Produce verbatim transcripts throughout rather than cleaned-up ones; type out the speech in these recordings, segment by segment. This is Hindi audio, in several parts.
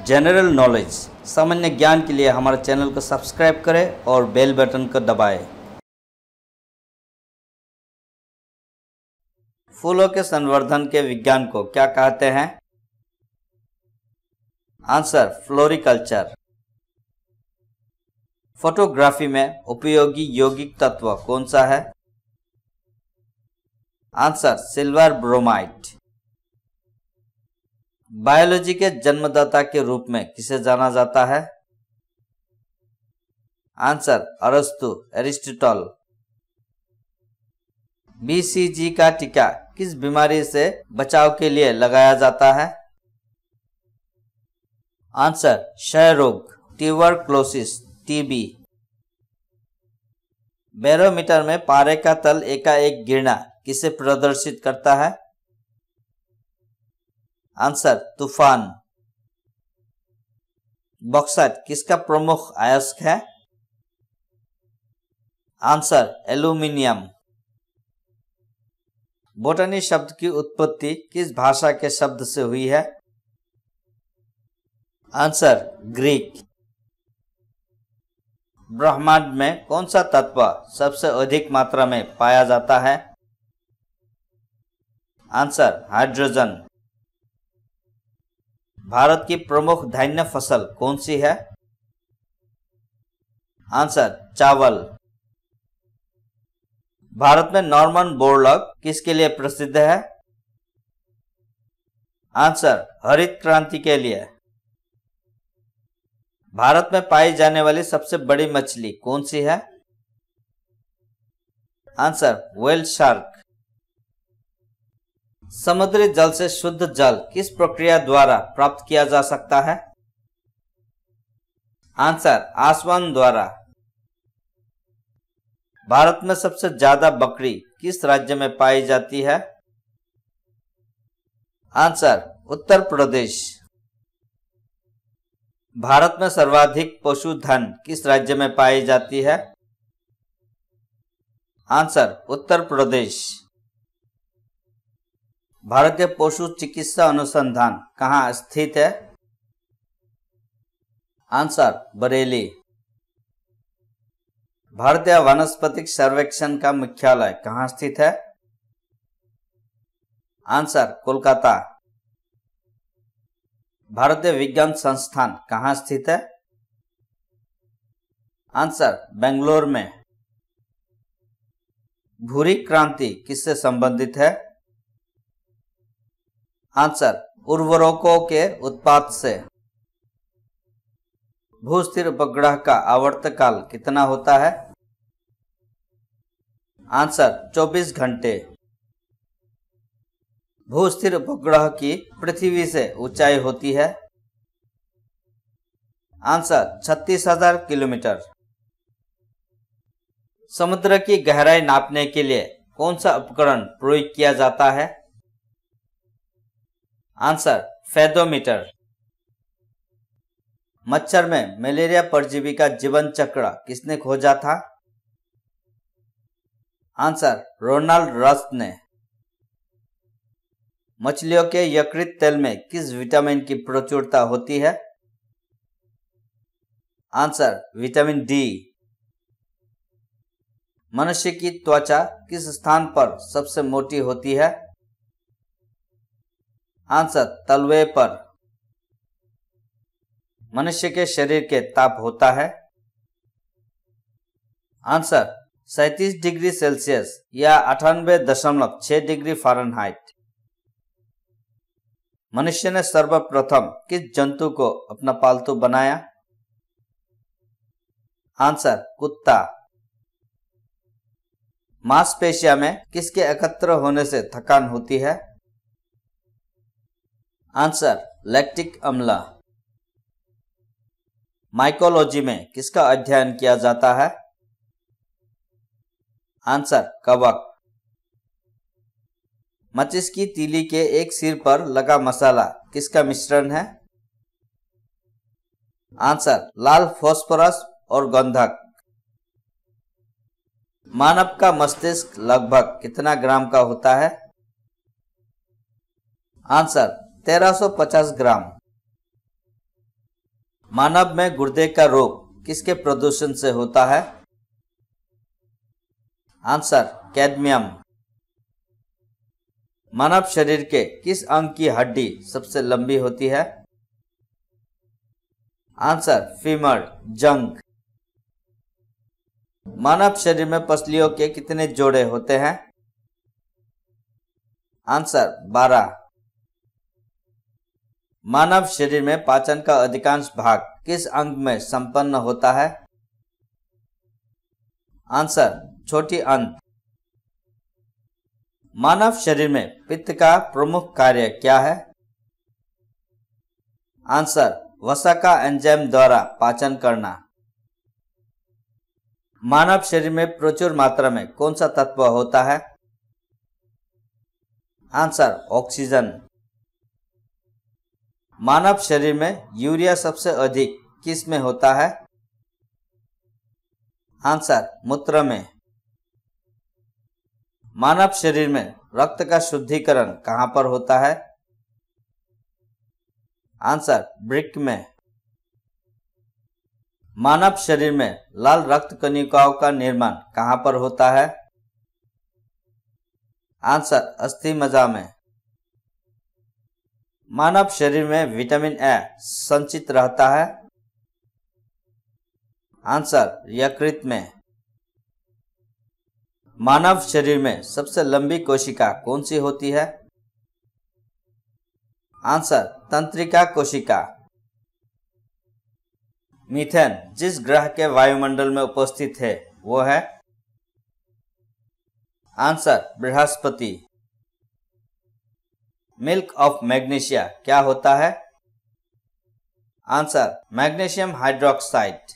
जनरल नॉलेज सामान्य ज्ञान के लिए हमारे चैनल को सब्सक्राइब करें और बेल बटन को दबाएं। फूलों के संवर्धन के विज्ञान को क्या कहते हैं? Answer floriculture. फोटोग्राफी में उपयोगी यौगिक तत्व कौन सा है? Answer silver bromide. बायोलॉजी के जन्मदाता के रूप में किसे जाना जाता है? आंसर अरस्तु एरिस्टोटल। बीसीजी का टीका किस बीमारी से बचाव के लिए लगाया जाता है? आंसर क्षय रोग, ट्यूबरक्लोसिस, टीबी। बैरोमीटर में पारे का तल एकाएक गिरना किसे प्रदर्शित करता है? आंसर तूफान। बॉक्साइट किसका प्रमुख अयस्क है? Answer aluminium. बोटनी शब्द की उत्पत्ति किस भाषा के शब्द से हुई है? Answer Greek. ब्रह्मांड में कौन सा तत्व सबसे अधिक मात्रा में पाया जाता है? Answer hydrogen. भारत की प्रमुख धान्य फसल कौन सी है? आंसर चावल। भारत में नॉर्मन बोरलॉग किसके लिए प्रसिद्ध है? आंसर हरित क्रांति के लिए। भारत में पाई जाने वाली सबसे बड़ी मछली कौन सी है? Answer whale shark. समुद्री जल से शुद्ध जल किस प्रक्रिया द्वारा प्राप्त किया जा सकता है? आंसर आसवन द्वारा। भारत में सबसे ज्यादा बकरी किस राज्य में पाई जाती है? आंसर उत्तर प्रदेश। भारत में सर्वाधिक पशुधन किस राज्य में पाई जाती है? आंसर उत्तर प्रदेश। भारतीय पशु चिकित्सा अनुसंधान कहाँ स्थित है? आंसर बरेली। भारतीय वानस्पतिक सर्वेक्षण का मुख्यालय कहाँ स्थित है? आंसर कोलकाता। भारतीय विज्ञान संस्थान कहाँ स्थित है? आंसर बेंगलोर में। भूरी क्रांति किससे संबंधित है? आंसर उर्वरकों के उत्पाद से। भूस्थिर उपग्रह का आवर्तकाल कितना होता है? आंसर चौबीस घंटे। भूस्थिर उपग्रह की पृथ्वी से ऊंचाई होती है? आंसर छत्तीस हजार किलोमीटर। समुद्र की गहराई नापने के लिए कौन सा उपकरण प्रयोग किया जाता है? Answer fathometer. मच्छर में मलेरिया परजीवी का जीवन चक्र किसने खोजा था? आंसर रोनाल्ड रस्ट ने। मछलियों के यकृत तेल में किस विटामिन की प्रचुरता होती है? Answer vitamin D. मनुष्य की त्वचा किस स्थान पर सबसे मोटी होती है? आंसर तलवे पर। मनुष्य के शरीर के ताप होता है? आंसर सैंतीस डिग्री सेल्सियस या अठानबे दशमलव छह डिग्री फ़ारेनहाइट। मनुष्य ने सर्वप्रथम किस जंतु को अपना पालतू बनाया? आंसर कुत्ता। मांसपेशियों में किसके एकत्र होने से थकान होती है? आंसर लैक्टिक अम्ल। माइकोलॉजी में किसका अध्ययन किया जाता है? आंसर कवक। माचिस की तीली के एक सिर पर लगा मसाला किसका मिश्रण है? आंसर लाल फास्फोरस और गंधक। मानव का मस्तिष्क लगभग कितना ग्राम का होता है? आंसर तेरह सौ पचास ग्राम। मानव में गुर्दे का रोग किसके प्रदूषण से होता है? Answer cadmium. मानव शरीर के किस अंग की हड्डी सबसे लंबी होती है? आंसर फीमर, जंग। मानव शरीर में पसलियों के कितने जोड़े होते हैं? आंसर बारह। मानव शरीर में पाचन का अधिकांश भाग किस अंग में संपन्न होता है? आंसर छोटी अंत। मानव शरीर में पित्त का प्रमुख कार्य क्या है? आंसर वसा का एंजाइम द्वारा पाचन करना। मानव शरीर में प्रचुर मात्रा में कौन सा तत्व होता है? Answer oxygen. मानव शरीर में यूरिया सबसे अधिक किस में होता है? आंसर मूत्र में। मानव शरीर में रक्त का शुद्धिकरण कहां पर होता है? आंसर वृक्क में। मानव शरीर में लाल रक्त कणिकाओं का निर्माण कहां पर होता है? आंसर अस्थि मज्जा में। मानव शरीर में विटामिन ए संचित रहता है? आंसर यकृत में। मानव शरीर में सबसे लंबी कोशिका कौन सी होती है? आंसर तंत्रिका कोशिका। मीथेन जिस ग्रह के वायुमंडल में उपस्थित है वो है? आंसर बृहस्पति। मिल्क ऑफ मैग्नीशिया क्या होता है? Answer magnesium hydroxide.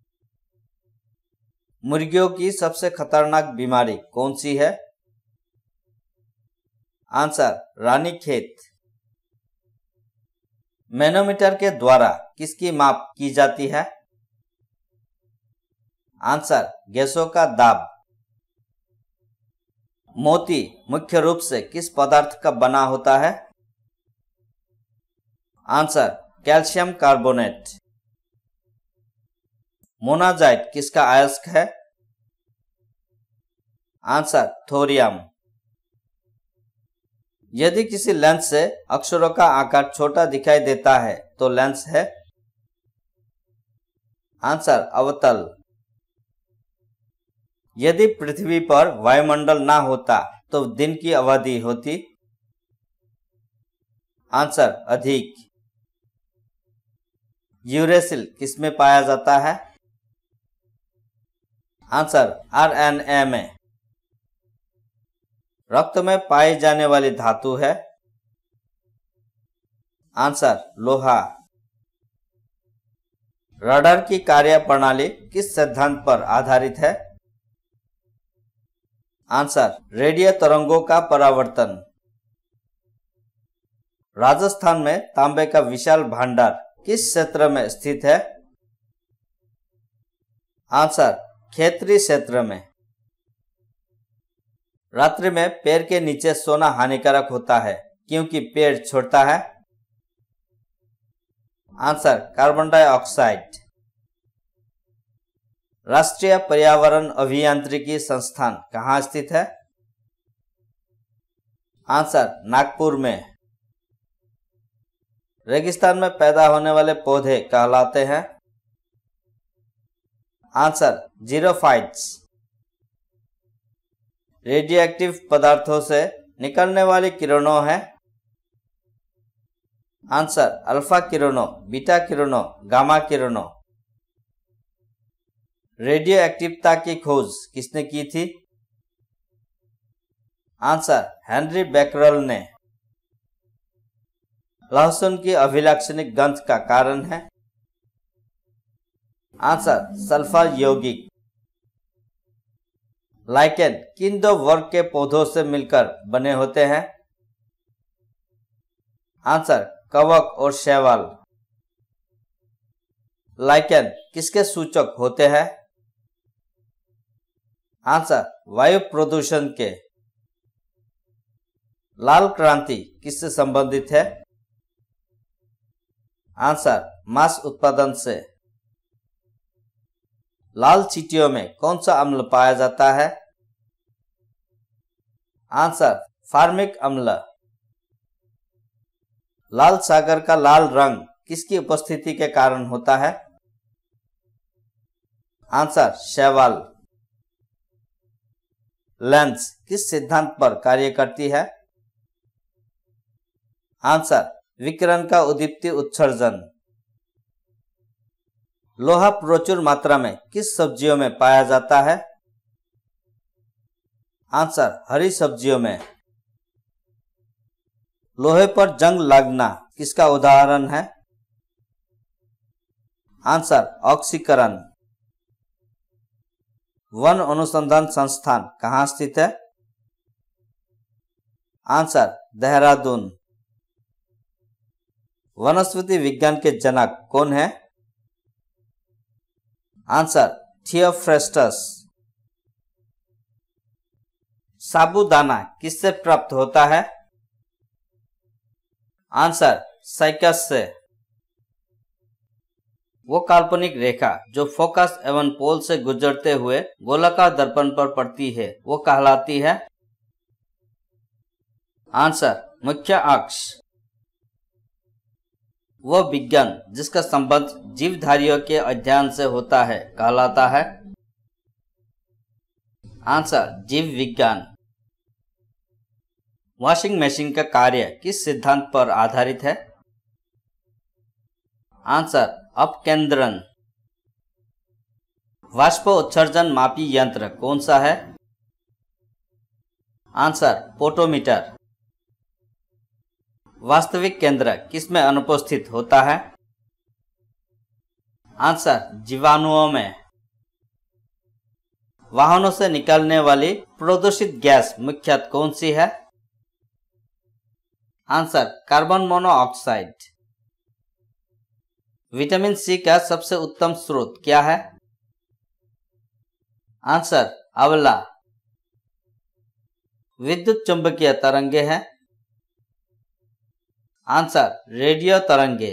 मुर्गियों की सबसे खतरनाक बीमारी कौन सी है? आंसर रानीखेत। मैनोमीटर के द्वारा किसकी माप की जाती है? आंसर गैसों का दाब। मोती मुख्य रूप से किस पदार्थ का बना होता है? Answer calcium carbonate. मोनाजाइट किसका अयस्क है? Answer thorium. यदि किसी लेंस से अक्षरों का आकार छोटा दिखाई देता है तो लेंस है? आंसर अवतल। यदि पृथ्वी पर वायुमंडल ना होता तो दिन की अवधि होती? आंसर अधिक। यूरेसिल किसमें पाया जाता है? आंसर आरएनए में। रक्त में पाई जाने वाली धातु है? आंसर लोहा। रडार की कार्यप्रणाली किस सिद्धांत पर आधारित है? आंसर रेडियो तरंगों का परावर्तन। राजस्थान में तांबे का विशाल भंडार किस क्षेत्र में स्थित है? आंसर खेतरी क्षेत्र में। रात्रि में पेड़ के नीचे सोना हानिकारक होता है क्योंकि पेड़ छोड़ता है? Answer carbon dioxide. राष्ट्रीय पर्यावरण अभियांत्रिकी संस्थान कहाँ स्थित है? आंसर नागपुर में। रेगिस्तान में पैदा होने वाले पौधे कहलाते हैं? Answer xerophytes. रेडियोएक्टिव पदार्थों से निकलने वाली किरणों है? आंसर अल्फा किरणों, बीटा किरणों, गामा किरणों। रेडियो एक्टिवता की खोज किसने की थी? आंसर हेनरी बेकरल ने। लहसुन की अभिलाक्षणिक गंध का कारण है? आंसर सल्फर यौगिक। लाइकेन किन दो वर्ग के पौधों से मिलकर बने होते हैं? आंसर कवक और शैवाल। लाइकेन किसके सूचक होते हैं? आंसर वायु प्रदूषण के। लाल क्रांति किससे संबंधित है? आंसर मांस उत्पादन से। लाल चींटियों में कौन सा अम्ल पाया जाता है? आंसर फार्मिक अम्ल। लाल सागर का लाल रंग किसकी उपस्थिति के कारण होता है? आंसर शैवाल। लेंस किस सिद्धांत पर कार्य करती है? आंसर विकिरण का उद्दीप्ति उत्सर्जन। लोहा प्रचुर मात्रा में किस सब्जियों में पाया जाता है? आंसर हरी सब्जियों में। लोहे पर जंग लगना किसका उदाहरण है? आंसर ऑक्सीकरण। वन अनुसंधान संस्थान कहाँ स्थित है? आंसर देहरादून। वनस्पति विज्ञान के जनक कौन है? Answer Theophrastus. साबूदाना किससे प्राप्त होता है? आंसर साइकस से। वो काल्पनिक रेखा जो फोकस एवं पोल से गुजरते हुए गोलाकार दर्पण पर पड़ती है वो कहलाती है? आंसर मुख्य अक्ष। वह विज्ञान जिसका संबंध जीवधारियों के अध्ययन से होता है कहलाता है? आंसर जीव विज्ञान। वॉशिंग मशीन का कार्य किस सिद्धांत पर आधारित है? आंसर अपकेंद्रण। वाष्प उत्सर्जन मापी यंत्र कौन सा है? Answer potometer. वास्तविक केंद्र किसमें अनुपस्थित होता है? आंसर जीवाणुओं में। वाहनों से निकलने वाली प्रदूषित गैस मुख्यतः कौन सी है? Answer carbon monoxide. Vitamin C का सबसे उत्तम स्रोत क्या है? आंसर आंवला। विद्युत चुंबकीय तरंगे हैं? आंसर रेडियो तरंगे।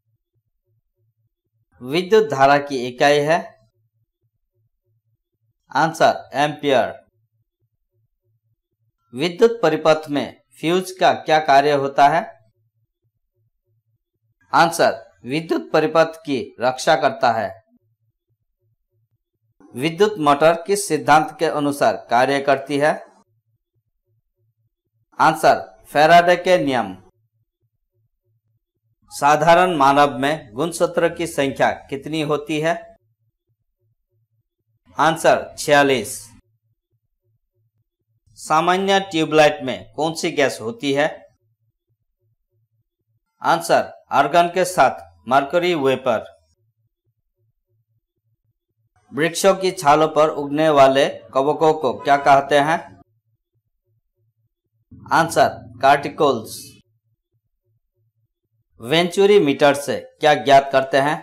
विद्युत धारा की इकाई है? Answer ampere. विद्युत परिपथ में फ्यूज का क्या कार्य होता है? आंसर विद्युत परिपथ की रक्षा करता है। विद्युत मोटर किस सिद्धांत के अनुसार कार्य करती है? आंसर फैराडे के नियम। साधारण मानव में गुणसूत्र की संख्या कितनी होती है? आंसर छियालीस। सामान्य ट्यूबलाइट में कौन सी गैस होती है? आंसर आर्गन के साथ मरकरी वेपर। वृक्षों की छालों पर उगने वाले कवकों को क्या कहते हैं? आंसर कार्टिकल्स। वेंचुरी मीटर से क्या ज्ञात करते हैं?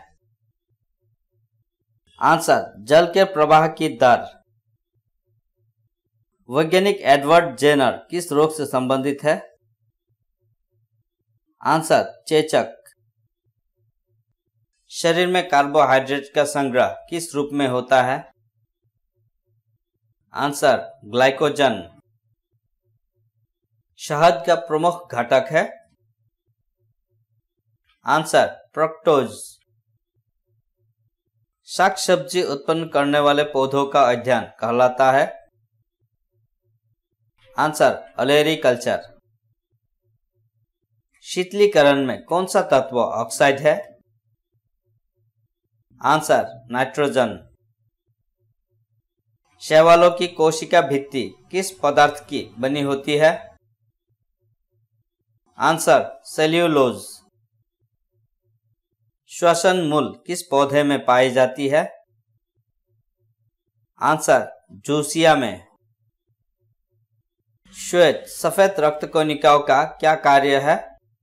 आंसर जल के प्रवाह की दर। वैज्ञानिक एडवर्ड जेनर किस रोग से संबंधित है? आंसर चेचक। शरीर में कार्बोहाइड्रेट का संग्रह किस रूप में होता है? Answer glycogen. शहद का प्रमुख घटक है? Answer fructose. शाक सब्जी उत्पन्न करने वाले पौधों का अध्ययन कहलाता है? Answer olericulture. शीतलीकरण में कौन सा तत्व ऑक्साइड है? Answer nitrogen. शैवालों की कोशिका भित्ति किस पदार्थ की बनी होती है? Answer cellulose. श्वसन मूल किस पौधे में पाई जाती है? आंसर जूसिया में। श्वेत सफेद रक्त कणिकाओं का क्या कार्य है?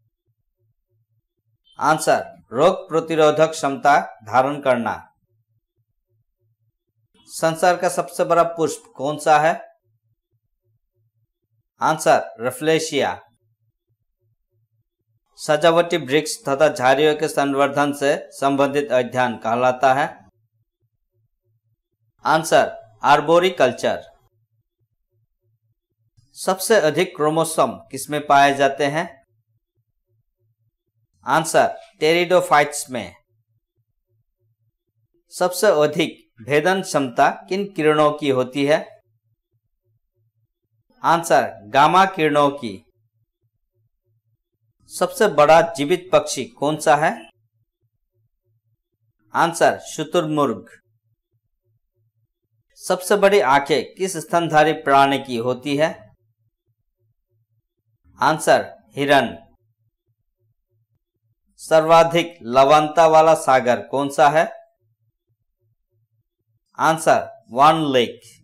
आंसर रोग प्रतिरोधक क्षमता धारण करना। संसार का सबसे बड़ा पुष्प कौन सा है? Answer rafflesia. सजावटी वृक्ष तथा झाड़ियों के संवर्धन से संबंधित अध्ययन कहलाता है? Answer arboriculture. सबसे अधिक क्रोमोसोम किसमें पाए जाते हैं? आंसर टेरिडोफाइट्स में। सबसे अधिक भेदन क्षमता किन किरणों की होती है? आंसर गामा किरणों की। सबसे बड़ा जीवित पक्षी कौन सा है? आंसर शुतुरमुर्ग। सबसे बड़ी आंखें किस स्तनधारी प्राणी की होती है? आंसर हिरन। सर्वाधिक लवणता वाला सागर कौन सा है? Answer Van lake.